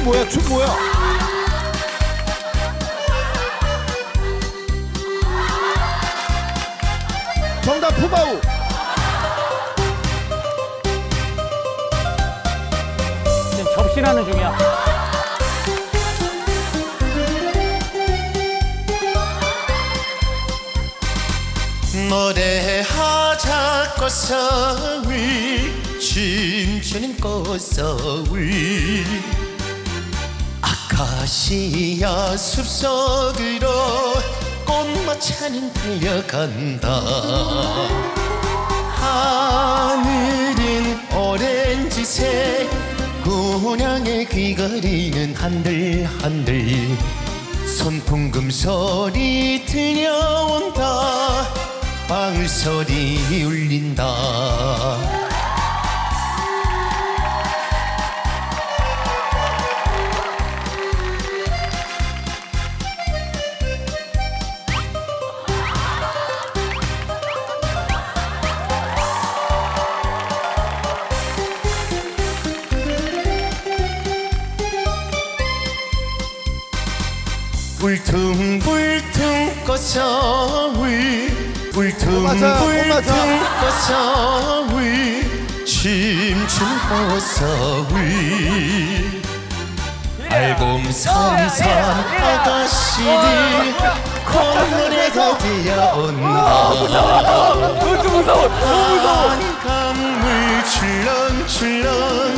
뭐야? 춤 뭐야? 정답 푸바오. 지금 접신하는 중이야. 노래하자 꽃서위 춤추는 꽃서위 아카시아 숲속으로 꽃마차는 달려간다 하늘은 오렌지색 고향의 귀걸이는 한들한들 손풍금 소리 들려온다 방울 소리 울린다 불퉁불퉁 꽃서위 불퉁불퉁 꽃서위 춤추는 꽃서위 알곰산산 아가씨들 콧노래가 들려온다 한강물 출렁출렁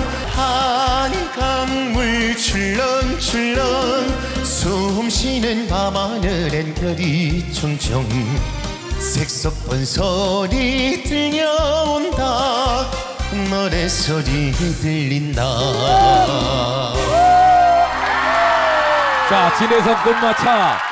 한강물 출렁출렁 숨쉬는 밤하늘엔 별이 총총 색소폰 소리 들려온다 노래소리 들린다. 자, 진해성 꽃마차